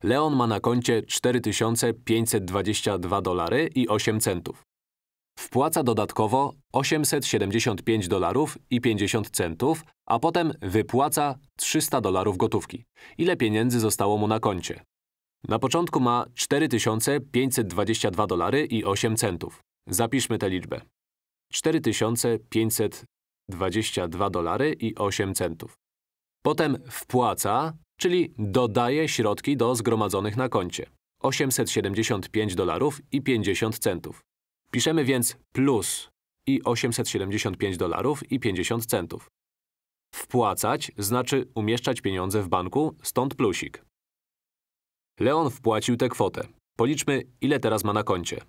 Leon ma na koncie $4522,08. Wpłaca dodatkowo $875,50, a potem wypłaca $300 gotówki. Ile pieniędzy zostało mu na koncie? Na początku ma $4522,08. Zapiszmy tę liczbę. $4522,08. Potem wpłaca, czyli dodaje środki do zgromadzonych na koncie. $875,50. Piszemy więc plus i $875,50. Wpłacać znaczy umieszczać pieniądze w banku, stąd plusik. Leon wpłacił tę kwotę. Policzmy, ile teraz ma na koncie.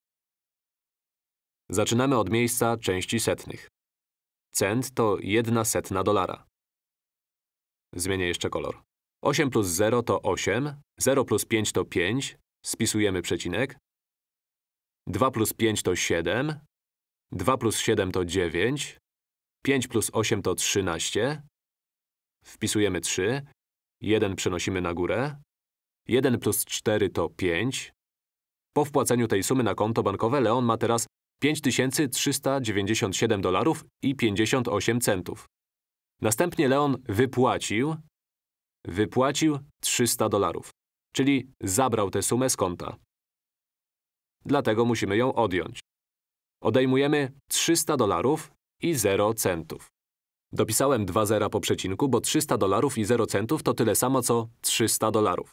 Zaczynamy od miejsca części setnych. Cent to $0,01. Zmienię jeszcze kolor. 8 plus 0 to 8, 0 plus 5 to 5, spisujemy przecinek. 2 plus 5 to 7, 2 plus 7 to 9, 5 plus 8 to 13, wpisujemy 3, 1 przenosimy na górę, 1 plus 4 to 5. Po wpłaceniu tej sumy na konto bankowe Leon ma teraz $5397,58. Następnie Leon wypłacił $300, czyli zabrał tę sumę z konta. Dlatego musimy ją odjąć. Odejmujemy $300 i 0 centów. Dopisałem 2 zera po przecinku, bo $300 i 0 centów to tyle samo co $300.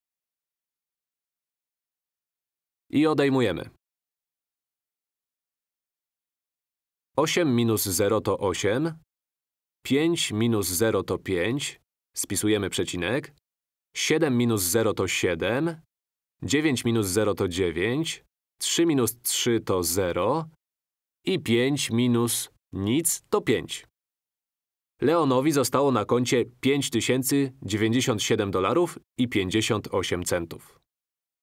I odejmujemy. 8 minus 0 to 8, 5 minus 0 to 5, spisujemy przecinek, 7 minus 0 to 7, 9 minus 0 to 9, 3 minus 3 to 0 i 5 minus nic to 5. Leonowi zostało na koncie $5097,58.